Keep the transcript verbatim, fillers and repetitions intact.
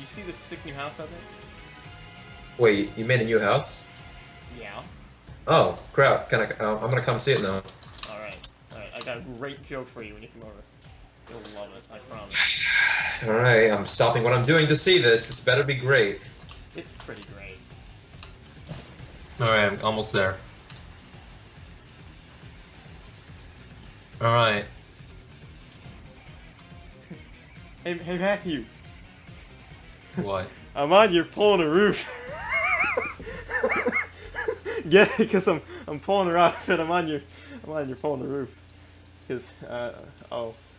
you see this sick new house out there? Wait, you made a new house? Yeah. Oh, crap. Can I, uh, I'm gonna come see it now. Alright, alright. I got a great joke for you when you come over. You'll love it, I promise. Alright, I'm stopping what I'm doing to see this. This better be great. It's pretty great. Alright, I'm almost there. Alright. Hey, hey Matthew. What? I'm on your pole on the roof. Get it? Because I'm I'm pulling her off and I'm on your I'm on your pole on the roof. Because uh oh.